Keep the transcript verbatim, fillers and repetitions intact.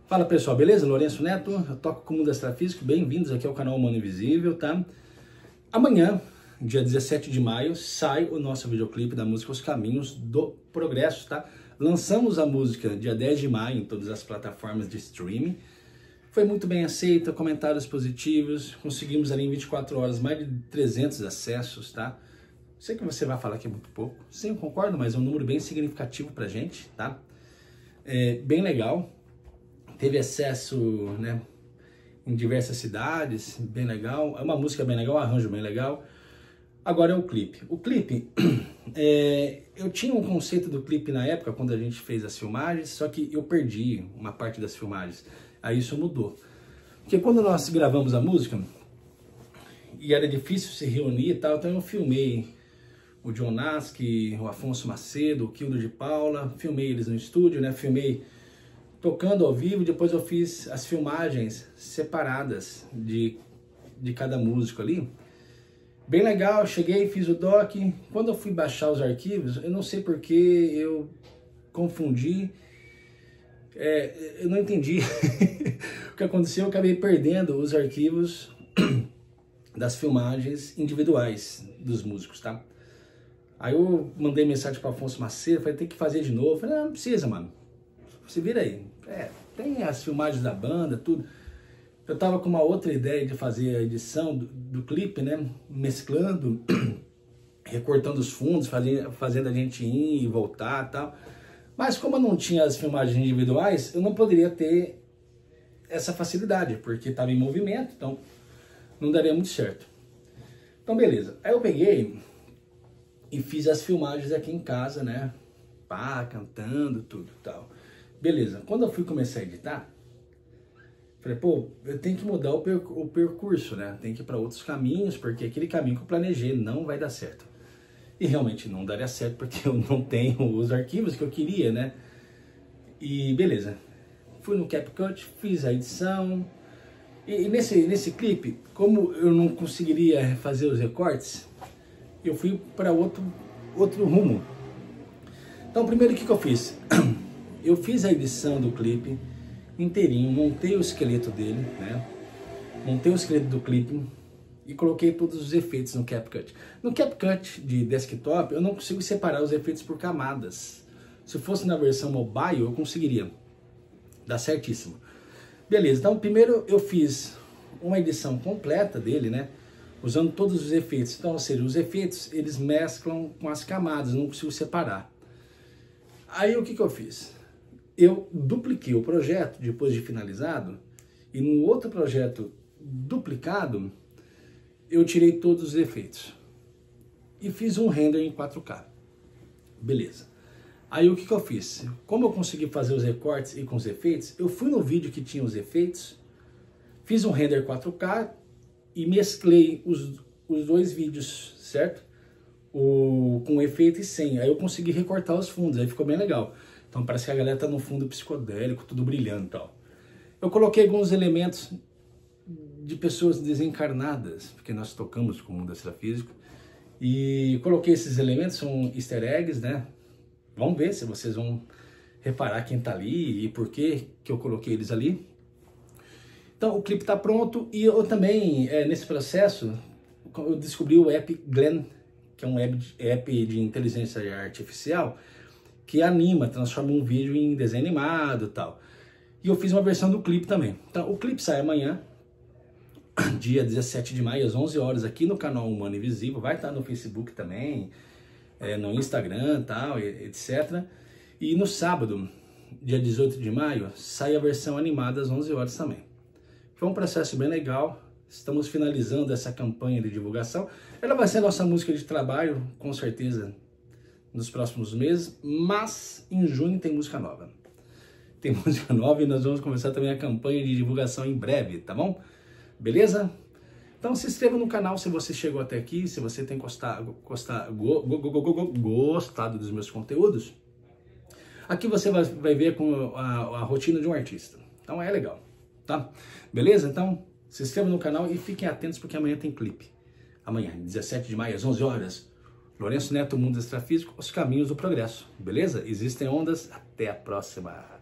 Fala pessoal, beleza? Lourenço Neto, eu toco com o Mundo Extrafísico, bem-vindos aqui ao canal Humano Invisível, tá? Amanhã, dia dezessete de maio, sai o nosso videoclipe da música Os Caminhos do Progresso, tá? Lançamos a música dia dez de maio em todas as plataformas de streaming, foi muito bem aceita, comentários positivos, conseguimos ali em vinte e quatro horas mais de trezentos acessos, tá? Sei que você vai falar que é muito pouco, sim, eu concordo, mas é um número bem significativo pra gente, tá? É bem legal. Teve acesso, né, em diversas cidades, bem legal. É uma música bem legal, um arranjo bem legal. Agora é o clipe. O clipe, é, eu tinha um conceito do clipe na época, quando a gente fez as filmagens, só que eu perdi uma parte das filmagens. Aí isso mudou. Porque quando nós gravamos a música, e era difícil se reunir e tal, então eu filmei o John Nasky, o Afonso Macedo, o Kildo de Paula, filmei eles no estúdio, né, filmei tocando ao vivo, depois eu fiz as filmagens separadas de, de cada músico ali. Bem legal, cheguei, fiz o doc. Quando eu fui baixar os arquivos, eu não sei porque eu confundi, é, eu não entendi o que aconteceu, eu acabei perdendo os arquivos das filmagens individuais dos músicos, tá? Aí eu mandei mensagem para Afonso Macedo, falei, tem que fazer de novo. Eu falei, não, não precisa, mano. Se vira aí. É, tem as filmagens da banda, tudo. Eu tava com uma outra ideia de fazer a edição do, do clipe, né? Mesclando, recortando os fundos, fazendo, fazendo a gente ir e voltar e tal. Mas como eu não tinha as filmagens individuais, eu não poderia ter essa facilidade, porque estava em movimento, então não daria muito certo. Então beleza. Aí eu peguei e fiz as filmagens aqui em casa, né? Pá, cantando, tudo e tal. Beleza, quando eu fui começar a editar, falei, pô, eu tenho que mudar o, per o percurso, né? Tem que ir para outros caminhos, porque aquele caminho que eu planejei não vai dar certo. E realmente não daria certo, porque eu não tenho os arquivos que eu queria, né? E beleza, fui no CapCut, fiz a edição. E, e nesse, nesse clipe, como eu não conseguiria fazer os recortes, eu fui para outro, outro rumo. Então, primeiro, o que, que eu fiz? Eu fiz a edição do clipe inteirinho, montei o esqueleto dele, né? Montei o esqueleto do clipe e coloquei todos os efeitos no CapCut. No CapCut de desktop, eu não consigo separar os efeitos por camadas. Se fosse na versão mobile, eu conseguiria. Dá certíssimo. Beleza, então primeiro eu fiz uma edição completa dele, né? Usando todos os efeitos. Então, ou seja, os efeitos, eles mesclam com as camadas, eu não consigo separar. Aí o que, que eu fiz? Eu dupliquei o projeto depois de finalizado e no outro projeto duplicado eu tirei todos os efeitos e fiz um render em quatro K. Beleza. Aí o que, que eu fiz? Como eu consegui fazer os recortes e com os efeitos, eu fui no vídeo que tinha os efeitos, fiz um render quatro K e mesclei os, os dois vídeos, certo? O, com efeito e sem. Aí eu consegui recortar os fundos, aí ficou bem legal. Então parece que a galera tá no fundo psicodélico, tudo brilhando e tal. Eu coloquei alguns elementos de pessoas desencarnadas, porque nós tocamos com o Mundo Extrafísico, e coloquei esses elementos, são easter eggs, né? Vamos ver se vocês vão reparar quem tá ali e por que que eu coloquei eles ali. Então o clipe tá pronto e eu também, é, nesse processo, eu descobri o app Glen, que é um app de inteligência artificial, que anima, transforma um vídeo em desenho animado e tal. E eu fiz uma versão do clipe também. Então, o clipe sai amanhã, dia dezessete de maio, às onze horas, aqui no canal Humano Invisível. Vai estar no Facebook também, é, no Instagram e tal, etcétera. E no sábado, dia dezoito de maio, sai a versão animada às onze horas também. Foi um processo bem legal. Estamos finalizando essa campanha de divulgação. Ela vai ser a nossa música de trabalho, com certeza, nos próximos meses, mas em junho tem música nova. Tem música nova e nós vamos começar também a campanha de divulgação em breve, tá bom? Beleza? Então se inscreva no canal se você chegou até aqui, se você tem gostado, gostado, go, go, go, go, go, gostado dos meus conteúdos. Aqui você vai, vai ver com a, a rotina de um artista. Então é legal, tá? Beleza? Então se inscreva no canal e fiquem atentos porque amanhã tem clipe. Amanhã, dezessete de maio, às onze horas. Lourenço Neto, Mundo Extrafísico, Os Caminhos do Progresso. Beleza? Existem ondas. Até a próxima.